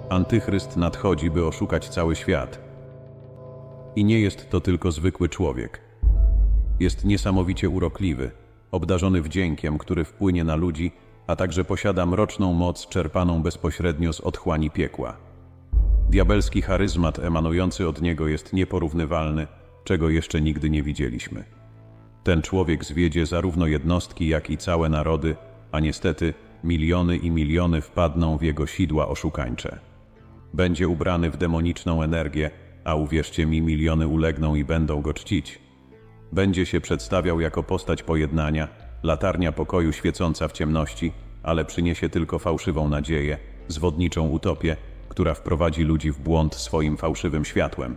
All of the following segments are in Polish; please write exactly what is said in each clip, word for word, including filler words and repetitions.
Antychryst nadchodzi, by oszukać cały świat. I nie jest to tylko zwykły człowiek. Jest niesamowicie urokliwy, obdarzony wdziękiem, który wpłynie na ludzi, a także posiada mroczną moc czerpaną bezpośrednio z otchłani piekła. Diabelski charyzmat emanujący od niego jest nieporównywalny, czego jeszcze nigdy nie widzieliśmy. Ten człowiek zwiedzie zarówno jednostki, jak i całe narody, a niestety miliony i miliony wpadną w jego sidła oszukańcze. Będzie ubrany w demoniczną energię, a uwierzcie mi, miliony ulegną i będą go czcić. Będzie się przedstawiał jako postać pojednania, latarnia pokoju świecąca w ciemności, ale przyniesie tylko fałszywą nadzieję, zwodniczą utopię, która wprowadzi ludzi w błąd swoim fałszywym światłem.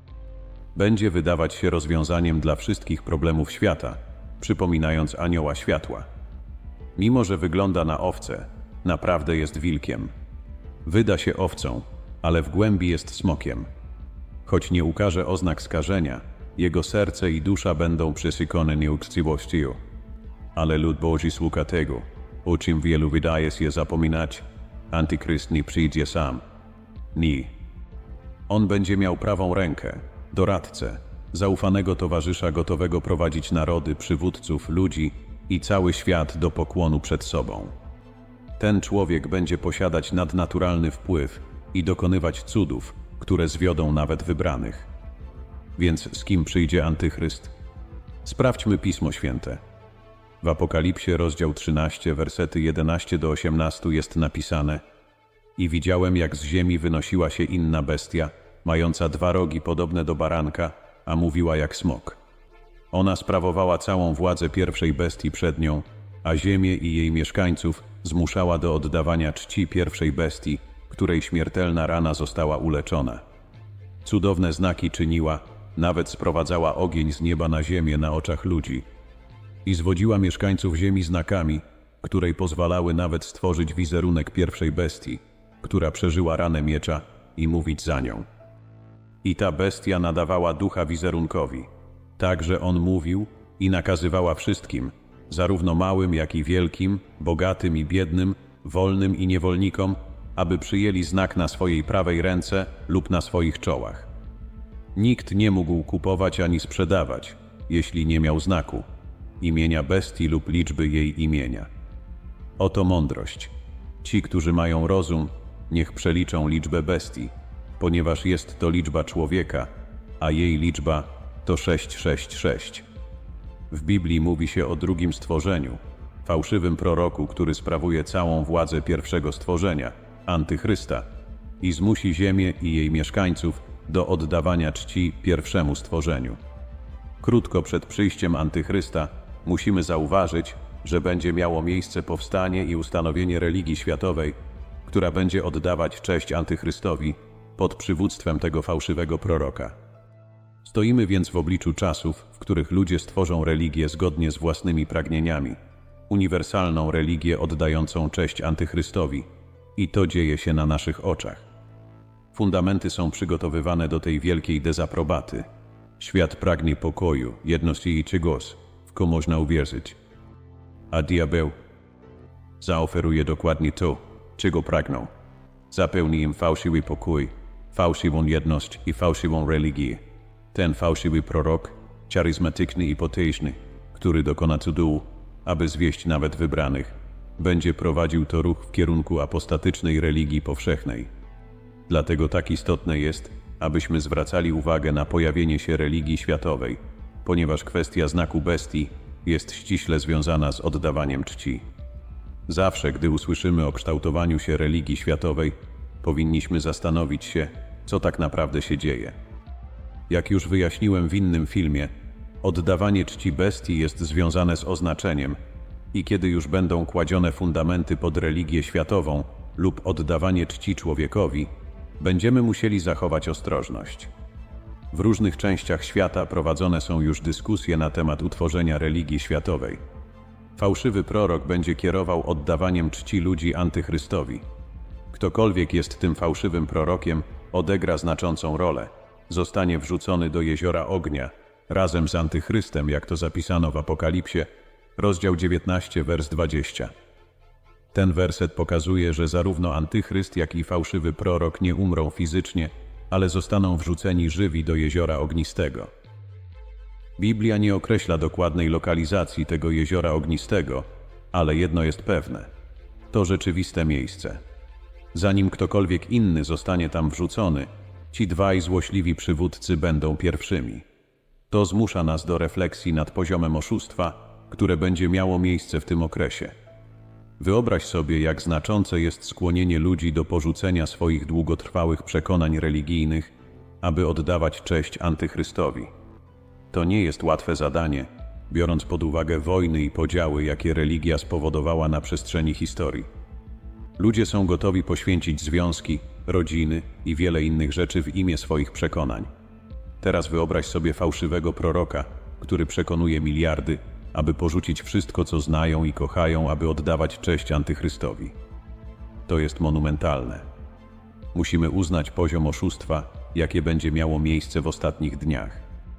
Będzie wydawać się rozwiązaniem dla wszystkich problemów świata, przypominając anioła światła. Mimo że wygląda na owcę, naprawdę jest wilkiem. Wyda się owcą, ale w głębi jest smokiem. Choć nie ukaże oznak skażenia, jego serce i dusza będą przesycone nieuczciwością. Ale lud Boży słucha tego, o czym wielu wydaje się zapominać. Antychryst nie przyjdzie sam. Nie. On będzie miał prawą rękę, doradcę, zaufanego towarzysza gotowego prowadzić narody, przywódców, ludzi i cały świat do pokłonu przed sobą. Ten człowiek będzie posiadać nadnaturalny wpływ i dokonywać cudów, które zwiodą nawet wybranych. Więc z kim przyjdzie Antychryst? Sprawdźmy Pismo Święte. W Apokalipsie, rozdział trzynasty, wersety jedenaście do osiemnastu jest napisane: I widziałem, jak z ziemi wynosiła się inna bestia, mająca dwa rogi podobne do baranka, a mówiła jak smok. Ona sprawowała całą władzę pierwszej bestii przed nią, a ziemię i jej mieszkańców zmuszała do oddawania czci pierwszej bestii, której śmiertelna rana została uleczona. Cudowne znaki czyniła, nawet sprowadzała ogień z nieba na ziemię na oczach ludzi. I zwodziła mieszkańców ziemi znakami, której pozwalały nawet stworzyć wizerunek pierwszej bestii, która przeżyła ranę miecza, i mówić za nią. I ta bestia nadawała ducha wizerunkowi, tak że on mówił i nakazywała wszystkim, zarówno małym jak i wielkim, bogatym i biednym, wolnym i niewolnikom, aby przyjęli znak na swojej prawej ręce lub na swoich czołach. Nikt nie mógł kupować ani sprzedawać, jeśli nie miał znaku, imienia bestii lub liczby jej imienia. Oto mądrość. Ci, którzy mają rozum, niech przeliczą liczbę bestii, ponieważ jest to liczba człowieka, a jej liczba to sześćset sześćdziesiąt sześć. W Biblii mówi się o drugim stworzeniu, fałszywym proroku, który sprawuje całą władzę pierwszego stworzenia, Antychrysta, i zmusi ziemię i jej mieszkańców do oddawania czci pierwszemu stworzeniu. Krótko przed przyjściem Antychrysta musimy zauważyć, że będzie miało miejsce powstanie i ustanowienie religii światowej, która będzie oddawać cześć Antychrystowi pod przywództwem tego fałszywego proroka. Stoimy więc w obliczu czasów, w których ludzie stworzą religię zgodnie z własnymi pragnieniami, uniwersalną religię oddającą cześć Antychrystowi, i to dzieje się na naszych oczach. Fundamenty są przygotowywane do tej wielkiej dezaprobaty. Świat pragnie pokoju, jedności i czegoś, w co można uwierzyć. A diabeł zaoferuje dokładnie to, czego pragną. Zapełni im fałszywy pokój, fałszywą jedność i fałszywą religię. Ten fałszywy prorok, charyzmatyczny i potężny, który dokona cudu, aby zwieść nawet wybranych, będzie prowadził to ruch w kierunku apostatycznej religii powszechnej. Dlatego tak istotne jest, abyśmy zwracali uwagę na pojawienie się religii światowej, ponieważ kwestia znaku bestii jest ściśle związana z oddawaniem czci. Zawsze, gdy usłyszymy o kształtowaniu się religii światowej, powinniśmy zastanowić się, co tak naprawdę się dzieje. Jak już wyjaśniłem w innym filmie, oddawanie czci bestii jest związane z oznaczeniem, i kiedy już będą kładzione fundamenty pod religię światową lub oddawanie czci człowiekowi, będziemy musieli zachować ostrożność. W różnych częściach świata prowadzone są już dyskusje na temat utworzenia religii światowej. Fałszywy prorok będzie kierował oddawaniem czci ludzi Antychrystowi. Ktokolwiek jest tym fałszywym prorokiem, odegra znaczącą rolę. Zostanie wrzucony do jeziora ognia, razem z Antychrystem, jak to zapisano w Apokalipsie, rozdział dziewiętnasty, wers dwudziesty. Ten werset pokazuje, że zarówno antychryst, jak i fałszywy prorok nie umrą fizycznie, ale zostaną wrzuceni żywi do jeziora ognistego. Biblia nie określa dokładnej lokalizacji tego jeziora ognistego, ale jedno jest pewne. To rzeczywiste miejsce. Zanim ktokolwiek inny zostanie tam wrzucony, ci dwaj złośliwi przywódcy będą pierwszymi. To zmusza nas do refleksji nad poziomem oszustwa, które będzie miało miejsce w tym okresie. Wyobraź sobie, jak znaczące jest skłonienie ludzi do porzucenia swoich długotrwałych przekonań religijnych, aby oddawać cześć antychrystowi. To nie jest łatwe zadanie, biorąc pod uwagę wojny i podziały, jakie religia spowodowała na przestrzeni historii. Ludzie są gotowi poświęcić związki, rodziny i wiele innych rzeczy w imię swoich przekonań. Teraz wyobraź sobie fałszywego proroka, który przekonuje miliardy, aby porzucić wszystko, co znają i kochają, aby oddawać cześć antychrystowi. To jest monumentalne. Musimy uznać poziom oszustwa, jakie będzie miało miejsce w ostatnich dniach.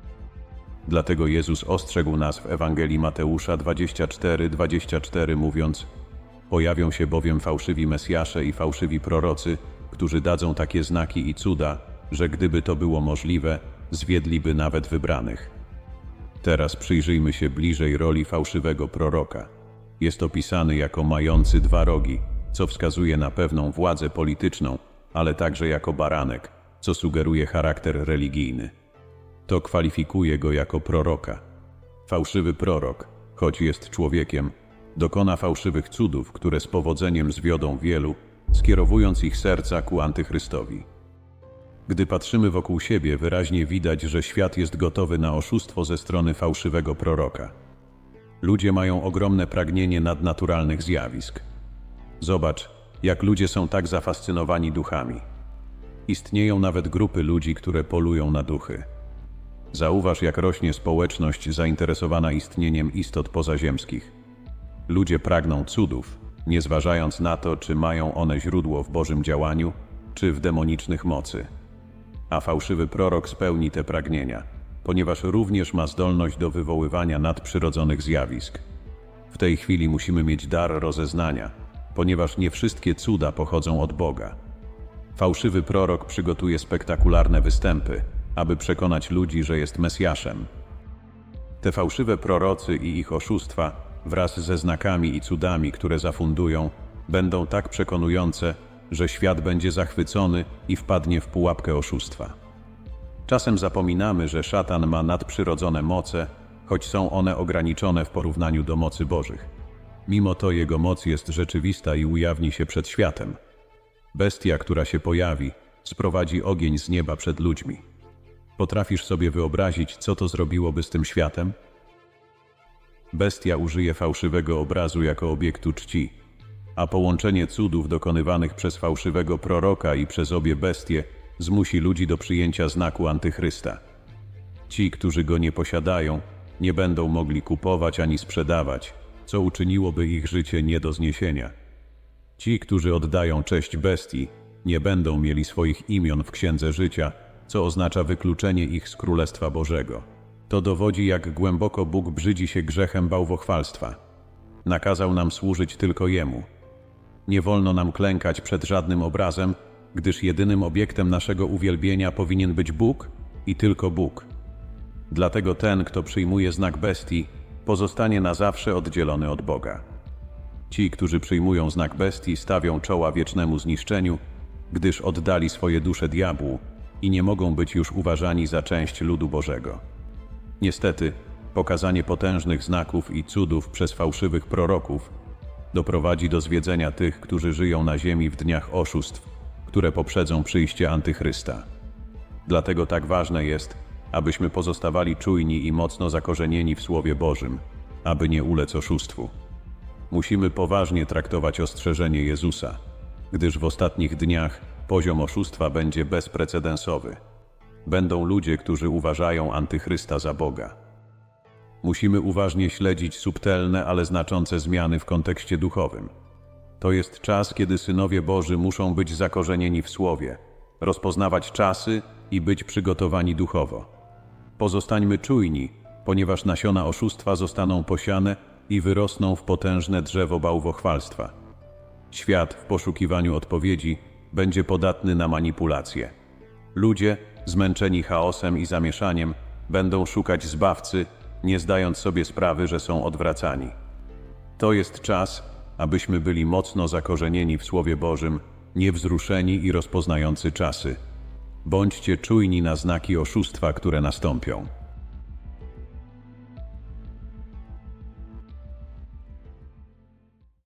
Dlatego Jezus ostrzegł nas w Ewangelii Mateusza dwadzieścia cztery dwadzieścia cztery, mówiąc: pojawią się bowiem fałszywi Mesjasze i fałszywi prorocy, którzy dadzą takie znaki i cuda, że gdyby to było możliwe, zwiedliby nawet wybranych. Teraz przyjrzyjmy się bliżej roli fałszywego proroka. Jest opisany jako mający dwa rogi, co wskazuje na pewną władzę polityczną, ale także jako baranek, co sugeruje charakter religijny. To kwalifikuje go jako proroka. Fałszywy prorok, choć jest człowiekiem, dokona fałszywych cudów, które z powodzeniem zwiodą wielu, skierowując ich serca ku antychrystowi. Gdy patrzymy wokół siebie, wyraźnie widać, że świat jest gotowy na oszustwo ze strony fałszywego proroka. Ludzie mają ogromne pragnienie nadnaturalnych zjawisk. Zobacz, jak ludzie są tak zafascynowani duchami. Istnieją nawet grupy ludzi, które polują na duchy. Zauważ, jak rośnie społeczność zainteresowana istnieniem istot pozaziemskich. Ludzie pragną cudów, nie zważając na to, czy mają one źródło w Bożym działaniu, czy w demonicznych mocy. A fałszywy prorok spełni te pragnienia, ponieważ również ma zdolność do wywoływania nadprzyrodzonych zjawisk. W tej chwili musimy mieć dar rozeznania, ponieważ nie wszystkie cuda pochodzą od Boga. Fałszywy prorok przygotuje spektakularne występy, aby przekonać ludzi, że jest Mesjaszem. Te fałszywe prorocy i ich oszustwa, wraz ze znakami i cudami, które zafundują, będą tak przekonujące, że świat będzie zachwycony i wpadnie w pułapkę oszustwa. Czasem zapominamy, że szatan ma nadprzyrodzone moce, choć są one ograniczone w porównaniu do mocy Bożych. Mimo to jego moc jest rzeczywista i ujawni się przed światem. Bestia, która się pojawi, sprowadzi ogień z nieba przed ludźmi. Potrafisz sobie wyobrazić, co to zrobiłoby z tym światem? Bestia użyje fałszywego obrazu jako obiektu czci, a połączenie cudów dokonywanych przez fałszywego proroka i przez obie bestie zmusi ludzi do przyjęcia znaku antychrysta. Ci, którzy go nie posiadają, nie będą mogli kupować ani sprzedawać, co uczyniłoby ich życie nie do zniesienia. Ci, którzy oddają cześć bestii, nie będą mieli swoich imion w Księdze Życia, co oznacza wykluczenie ich z Królestwa Bożego. To dowodzi, jak głęboko Bóg brzydzi się grzechem bałwochwalstwa. Nakazał nam służyć tylko Jemu. Nie wolno nam klękać przed żadnym obrazem, gdyż jedynym obiektem naszego uwielbienia powinien być Bóg i tylko Bóg. Dlatego ten, kto przyjmuje znak bestii, pozostanie na zawsze oddzielony od Boga. Ci, którzy przyjmują znak bestii, stawią czoła wiecznemu zniszczeniu, gdyż oddali swoje dusze diabłu i nie mogą być już uważani za część ludu Bożego. Niestety, pokazanie potężnych znaków i cudów przez fałszywych proroków doprowadzi do zwiedzenia tych, którzy żyją na ziemi w dniach oszustw, które poprzedzą przyjście Antychrysta. Dlatego tak ważne jest, abyśmy pozostawali czujni i mocno zakorzenieni w Słowie Bożym, aby nie ulec oszustwu. Musimy poważnie traktować ostrzeżenie Jezusa, gdyż w ostatnich dniach poziom oszustwa będzie bezprecedensowy. Będą ludzie, którzy uważają Antychrysta za Boga. Musimy uważnie śledzić subtelne, ale znaczące zmiany w kontekście duchowym. To jest czas, kiedy synowie Boży muszą być zakorzenieni w Słowie, rozpoznawać czasy i być przygotowani duchowo. Pozostańmy czujni, ponieważ nasiona oszustwa zostaną posiane i wyrosną w potężne drzewo bałwochwalstwa. Świat w poszukiwaniu odpowiedzi będzie podatny na manipulacje. Ludzie, zmęczeni chaosem i zamieszaniem, będą szukać zbawcy, nie zdając sobie sprawy, że są odwracani. To jest czas, abyśmy byli mocno zakorzenieni w Słowie Bożym, niewzruszeni i rozpoznający czasy. Bądźcie czujni na znaki oszustwa, które nastąpią.